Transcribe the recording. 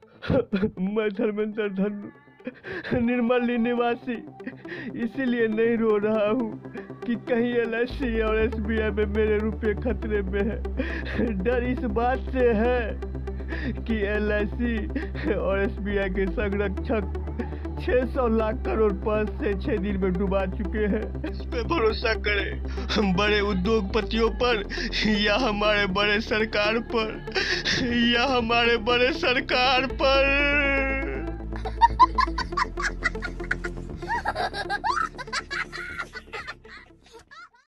मैं धर्मेंद्र धनु निर्मली निवासी इसीलिए नहीं रो रहा हूँ कि कहीं एलआईसी और एसबीआई में मेरे रुपए खतरे में है। डर इस बात से है कि एलआईसी और एसबीआई के संरक्षक 600 लाख करोड़ 5 से 6 दिन में डुबा चुके हैं। इस पे भरोसा करें बड़े उद्योगपतियों पर या हमारे बड़े सरकार पर।